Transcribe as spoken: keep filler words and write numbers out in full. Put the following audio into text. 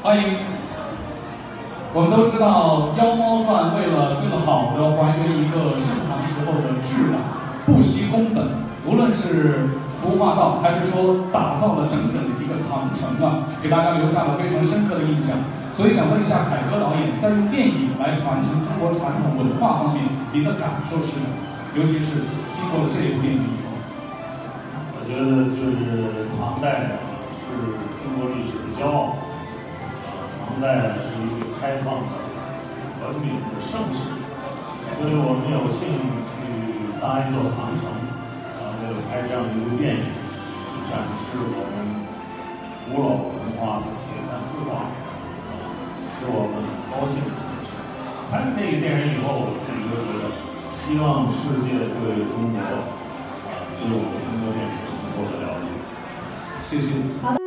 欢迎。我们都知道，妖猫传为了更好的还原一个盛唐时候的质感，不惜工本，无论是服化道，还是说打造了整整的一个唐城啊，给大家留下了非常深刻的印象。所以想问一下凯歌导演，在用电影来传承中国传统文化方面，您的感受是什么？尤其是经过了这一部电影以后， 我觉得就是唐代呢是中国历史的骄傲，唐代是一个开放的、文明的盛世，所以我们有幸去搭一座唐城，啊，为了拍这样一部电影，去展示我们古老文化的璀璨绘画，是我们很高兴的一件事。拍了这个电影以后，我自己就觉得，希望世界对中国，啊，对我们中国电影更多的了解。 谢谢。 好的。